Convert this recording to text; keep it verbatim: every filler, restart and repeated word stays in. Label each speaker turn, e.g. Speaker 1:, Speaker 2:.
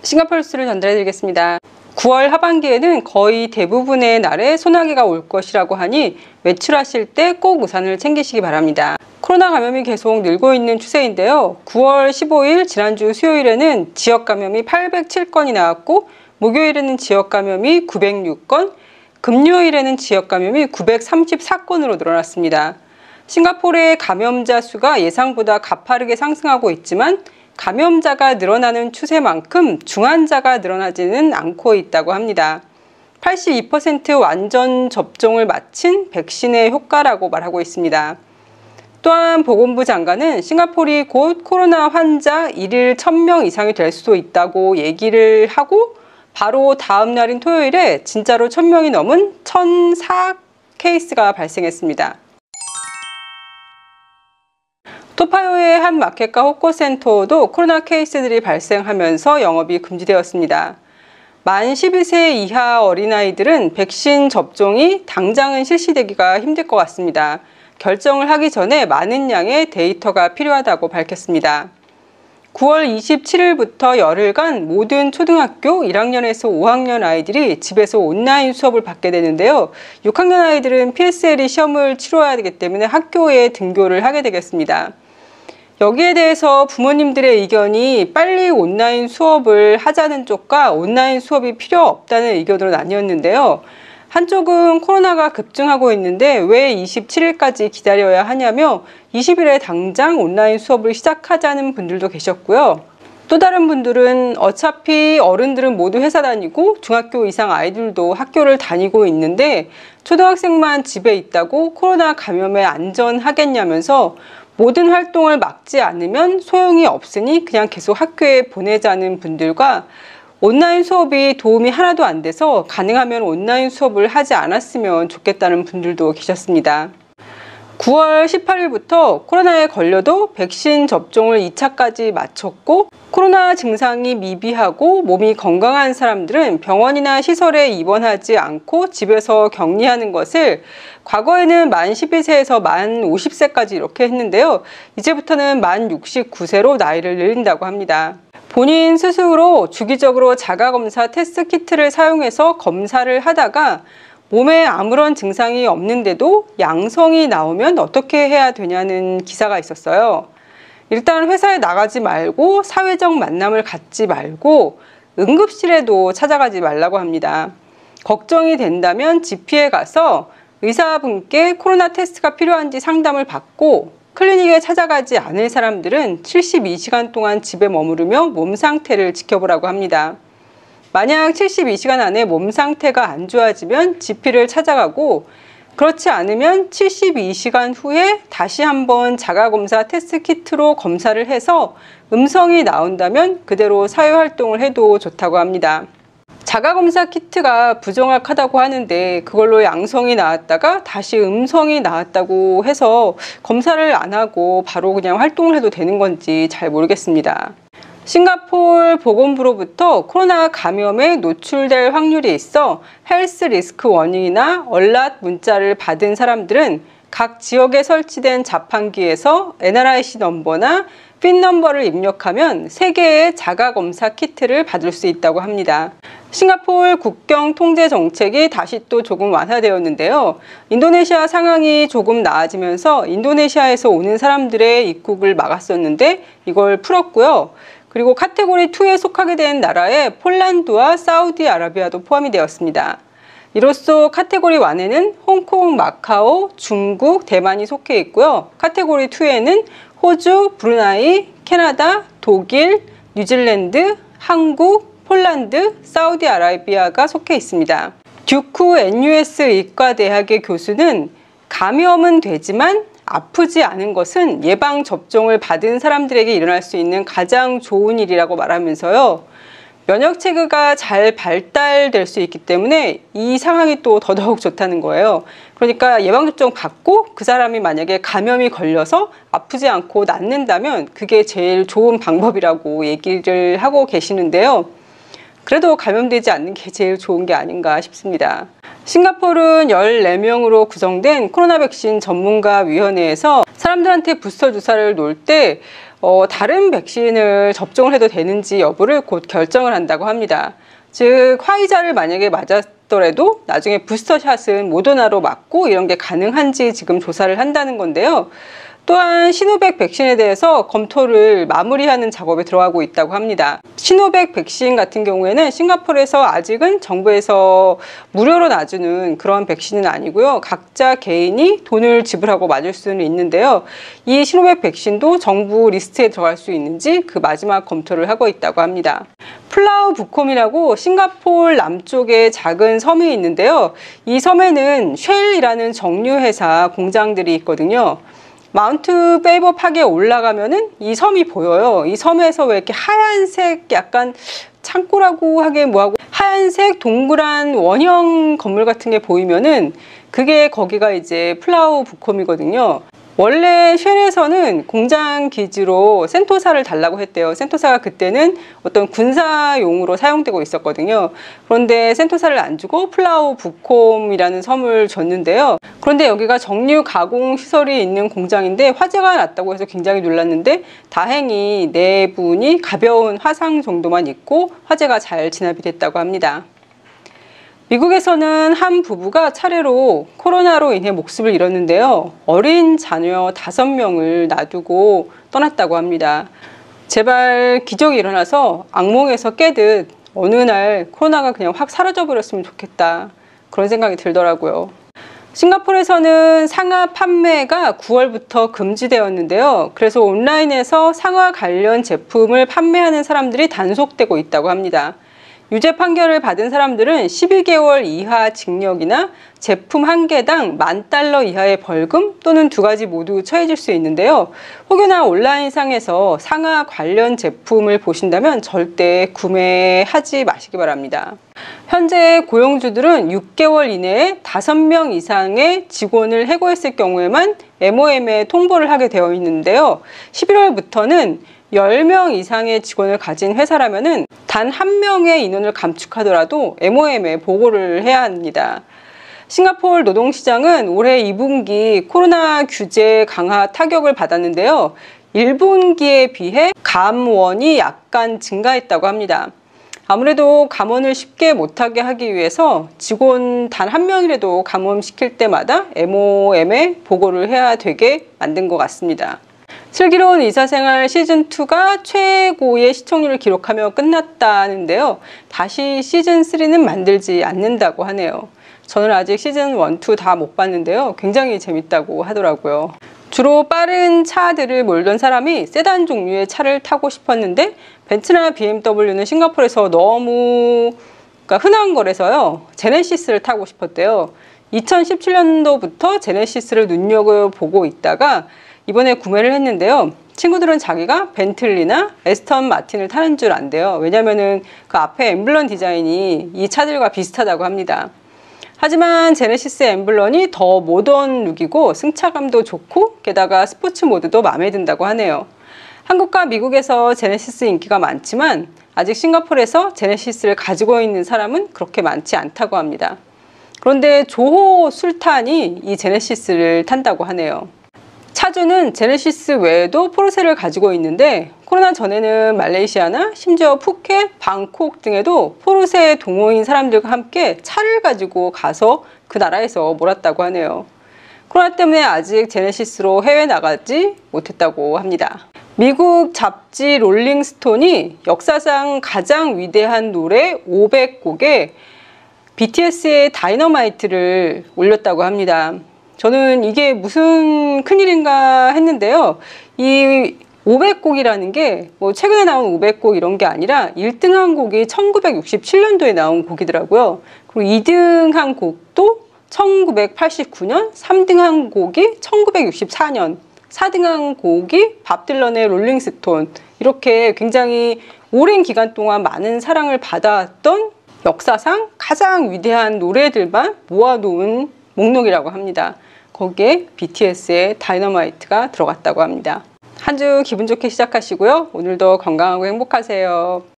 Speaker 1: 싱가포르 뉴스를 전달해 드리겠습니다. 구월 하반기에는 거의 대부분의 날에 소나기가 올 것이라고 하니 외출하실 때 꼭 우산을 챙기시기 바랍니다. 코로나 감염이 계속 늘고 있는 추세인데요. 구월 십오일 지난주 수요일에는 지역 감염이 팔백칠 건이 나왔고, 목요일에는 지역 감염이 구백육 건, 금요일에는 지역 감염이 구백삼십사 건으로 늘어났습니다. 싱가포르의 감염자 수가 예상보다 가파르게 상승하고 있지만 감염자가 늘어나는 추세만큼 중환자가 늘어나지는 않고 있다고 합니다. 팔십이 퍼센트 완전 접종을 마친 백신의 효과라고 말하고 있습니다. 또한 보건부 장관은 싱가포르이 곧 코로나 환자 일일 천 명 이상이 될 수도 있다고 얘기를 하고, 바로 다음 날인 토요일에 진짜로 천 명이 넘은 천사 케이스가 발생했습니다. 토파요의 한 마켓과 호커센터도 코로나 케이스들이 발생하면서 영업이 금지되었습니다. 만 십이 세 이하 어린아이들은 백신 접종이 당장은 실시되기가 힘들 것 같습니다. 결정을 하기 전에 많은 양의 데이터가 필요하다고 밝혔습니다. 구월 이십칠일부터 열흘간 모든 초등학교 일 학년에서 오 학년 아이들이 집에서 온라인 수업을 받게 되는데요. 육 학년 아이들은 피에스엘이 시험을 치러야 되기 때문에 학교에 등교를 하게 되겠습니다. 여기에 대해서 부모님들의 의견이 빨리 온라인 수업을 하자는 쪽과 온라인 수업이 필요 없다는 의견으로 나뉘었는데요. 한쪽은 코로나가 급증하고 있는데 왜 이십칠일까지 기다려야 하냐며 이십일에 당장 온라인 수업을 시작하자는 분들도 계셨고요. 또 다른 분들은 어차피 어른들은 모두 회사 다니고 중학교 이상 아이들도 학교를 다니고 있는데 초등학생만 집에 있다고 코로나 감염에 안전하겠냐면서 모든 활동을 막지 않으면 소용이 없으니 그냥 계속 학교에 보내자는 분들과 온라인 수업이 도움이 하나도 안 돼서 가능하면 온라인 수업을 하지 않았으면 좋겠다는 분들도 계셨습니다. 구월 십팔일부터 코로나에 걸려도 백신 접종을 이 차까지 마쳤고, 코로나 증상이 미비하고 몸이 건강한 사람들은 병원이나 시설에 입원하지 않고 집에서 격리하는 것을 과거에는 만 십이 세에서 만 오십 세까지 이렇게 했는데요. 이제부터는 만 육십구 세로 나이를 늘린다고 합니다. 본인 스스로 주기적으로 자가검사 테스트 키트를 사용해서 검사를 하다가 몸에 아무런 증상이 없는데도 양성이 나오면 어떻게 해야 되냐는 기사가 있었어요. 일단 회사에 나가지 말고 사회적 만남을 갖지 말고 응급실에도 찾아가지 말라고 합니다. 걱정이 된다면 지피에 가서 의사분께 코로나 테스트가 필요한지 상담을 받고, 클리닉에 찾아가지 않을 사람들은 칠십이 시간 동안 집에 머무르며 몸 상태를 지켜보라고 합니다. 만약 칠십이 시간 안에 몸 상태가 안 좋아지면 지피를 찾아가고, 그렇지 않으면 칠십이 시간 후에 다시 한번 자가검사 테스트 키트로 검사를 해서 음성이 나온다면 그대로 사회활동을 해도 좋다고 합니다. 자가검사 키트가 부정확하다고 하는데 그걸로 양성이 나왔다가 다시 음성이 나왔다고 해서 검사를 안 하고 바로 그냥 활동을 해도 되는 건지 잘 모르겠습니다. 싱가포르 보건부로부터 코로나 감염에 노출될 확률이 있어 헬스 리스크 워닝이나 얼랏 문자를 받은 사람들은 각 지역에 설치된 자판기에서 엔알아이씨 넘버나 핀 넘버를 입력하면 세 개의 자가검사 키트를 받을 수 있다고 합니다. 싱가포르 국경 통제 정책이 다시 또 조금 완화되었는데요. 인도네시아 상황이 조금 나아지면서 인도네시아에서 오는 사람들의 입국을 막았었는데 이걸 풀었고요. 그리고 카테고리 이에 속하게 된 나라에 폴란드와 사우디아라비아도 포함이 되었습니다. 이로써 카테고리 일에는 홍콩, 마카오, 중국, 대만이 속해 있고요. 카테고리 이에는 호주, 브루나이, 캐나다, 독일, 뉴질랜드, 한국, 폴란드, 사우디아라비아가 속해 있습니다. 듀크 엔유에스 의과대학의 교수는 감염은 되지만 아프지 않은 것은 예방접종을 받은 사람들에게 일어날 수 있는 가장 좋은 일이라고 말하면서요. 면역체계가 잘 발달될 수 있기 때문에 이 상황이 또 더더욱 좋다는 거예요. 그러니까 예방접종 받고 그 사람이 만약에 감염이 걸려서 아프지 않고 낫는다면 그게 제일 좋은 방법이라고 얘기를 하고 계시는데요. 그래도 감염되지 않는 게 제일 좋은 게 아닌가 싶습니다. 싱가포르는 열네 명으로 구성된 코로나 백신 전문가 위원회에서 사람들한테 부스터 주사를 놓을 때 어, 다른 백신을 접종을 해도 되는지 여부를 곧 결정을 한다고 합니다. 즉 화이자를 만약에 맞았더라도 나중에 부스터샷은 모더나로 맞고 이런 게 가능한지 지금 조사를 한다는 건데요. 또한 시노백 백신에 대해서 검토를 마무리하는 작업에 들어가고 있다고 합니다. 시노백 백신 같은 경우에는 싱가포르에서 아직은 정부에서 무료로 놔주는 그런 백신은 아니고요. 각자 개인이 돈을 지불하고 맞을 수는 있는데요. 이 시노백 백신도 정부 리스트에 들어갈 수 있는지 그 마지막 검토를 하고 있다고 합니다. 플라우 부콤이라고 싱가포르 남쪽에 작은 섬이 있는데요. 이 섬에는 쉘이라는 정유 회사 공장들이 있거든요. 마운트 페이버 파기에 올라가면은 이 섬이 보여요. 이 섬에서 왜 이렇게 하얀색 약간 창고라고 하기에 뭐하고 하얀색 동그란 원형 건물 같은 게 보이면은 그게 거기가 이제 플라우 부콤이거든요. 원래 쉘에서는 공장 기지로 센토사를 달라고 했대요. 센토사가 그때는 어떤 군사용으로 사용되고 있었거든요. 그런데 센토사를 안 주고 플라우 부콤이라는 섬을 줬는데요. 그런데 여기가 정유 가공 시설이 있는 공장인데 화재가 났다고 해서 굉장히 놀랐는데 다행히 내부니 가벼운 화상 정도만 있고 화재가 잘 진압이 됐다고 합니다. 미국에서는 한 부부가 차례로 코로나로 인해 목숨을 잃었는데요. 어린 자녀 다섯 명을 놔두고 떠났다고 합니다. 제발 기적이 일어나서 악몽에서 깨듯 어느 날 코로나가 그냥 확 사라져 버렸으면 좋겠다. 그런 생각이 들더라고요. 싱가포르에서는 상하 판매가 구월부터 금지되었는데요. 그래서 온라인에서 상하 관련 제품을 판매하는 사람들이 단속되고 있다고 합니다. 유죄 판결을 받은 사람들은 십이 개월 이하 징역이나 제품 한 개당 만 달러 이하의 벌금 또는 두 가지 모두 처해질 수 있는데요. 혹여나 온라인상에서 상하 관련 제품을 보신다면 절대 구매하지 마시기 바랍니다. 현재 고용주들은 육 개월 이내에 다섯 명 이상의 직원을 해고했을 경우에만 엠오엠에 통보를 하게 되어 있는데요. 십일월부터는 열 명 이상의 직원을 가진 회사라면은 단 한 명의 인원을 감축하더라도 엠오엠에 보고를 해야 합니다. 싱가포르 노동시장은 올해 이 분기 코로나 규제 강화 타격을 받았는데요. 일 분기에 비해 감원이 약간 증가했다고 합니다. 아무래도 감원을 쉽게 못하게 하기 위해서 직원 단 한 명이라도 감원시킬 때마다 엠오엠에 보고를 해야 되게 만든 것 같습니다. 슬기로운 의사생활 시즌이가 최고의 시청률을 기록하며 끝났다는데요. 다시 시즌삼는 만들지 않는다고 하네요. 저는 아직 시즌 일, 이 다 못 봤는데요. 굉장히 재밌다고 하더라고요. 주로 빠른 차들을 몰던 사람이 세단 종류의 차를 타고 싶었는데 벤츠나 비엠더블유는 싱가포르에서 너무 그러니까 흔한 거라서요. 제네시스를 타고 싶었대요. 이천십칠 년도부터 제네시스를 눈여겨보고 있다가 이번에 구매를 했는데요. 친구들은 자기가 벤틀리나 에스턴 마틴을 타는 줄 안대요. 왜냐면은 그 앞에 엠블런 디자인이 이 차들과 비슷하다고 합니다. 하지만 제네시스 엠블런이 더 모던 룩이고 승차감도 좋고 게다가 스포츠 모드도 마음에 든다고 하네요. 한국과 미국에서 제네시스 인기가 많지만 아직 싱가포르에서 제네시스를 가지고 있는 사람은 그렇게 많지 않다고 합니다. 그런데 조호 술탄이 이 제네시스를 탄다고 하네요. 차주는 제네시스 외에도 포르쉐를 가지고 있는데 코로나 전에는 말레이시아나 심지어 푸켓, 방콕 등에도 포르쉐 동호인 사람들과 함께 차를 가지고 가서 그 나라에서 몰았다고 하네요. 코로나 때문에 아직 제네시스로 해외 나가지 못했다고 합니다. 미국 잡지 롤링스톤이 역사상 가장 위대한 노래 오백 곡에 비티에스의 다이너마이트를 올렸다고 합니다. 저는 이게 무슨 큰일인가 했는데요. 이 오백 곡이라는 게 뭐 최근에 나온 오백 곡 이런 게 아니라 일 등 한 곡이 천구백육십칠 년도에 나온 곡이더라고요. 그리고 이 등 한 곡도 천구백팔십구 년, 삼 등 한 곡이 천구백육십사 년, 사 등 한 곡이 밥 딜런의 롤링스톤, 이렇게 굉장히 오랜 기간 동안 많은 사랑을 받아왔던 역사상 가장 위대한 노래들만 모아놓은 목록이라고 합니다. 거기에 비티에스의 다이너마이트가 들어갔다고 합니다. 한 주 기분 좋게 시작하시고요. 오늘도 건강하고 행복하세요.